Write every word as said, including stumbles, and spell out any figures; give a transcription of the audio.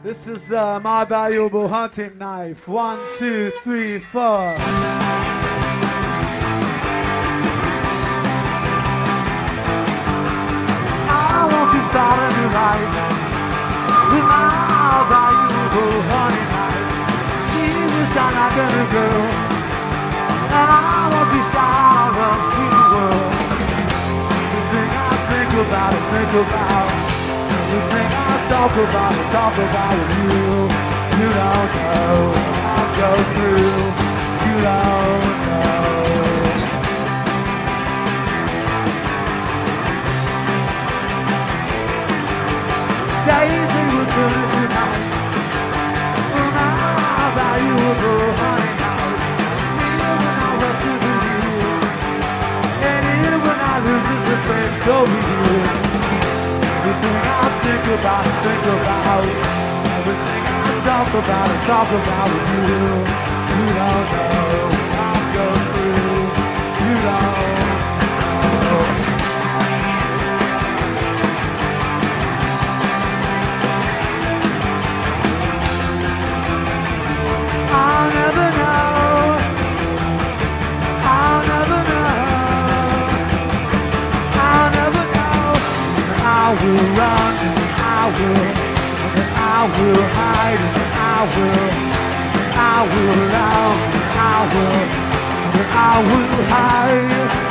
This is uh, my valuable hunting knife. One, two, three, four. I want to start a new life with my valuable hunting knife. She was shine like a new girl, and I want to shout up to the world. Everything I think about it, think about. Everything I talk about it, talk about it. You, you don't know what I go through. You don't know. Daisy will do it tonight. My valuable honey knife. Even when I rush to the hills, and even when I lose this defense over you. Everything I think about, think about. Everything I talk about, I talk about with you. You don't know what I go through. You don't know. I'll never know. I'll never know. I'll never know. I will run, I will, and I will hide, and I will, I will run, I will, and I will hide.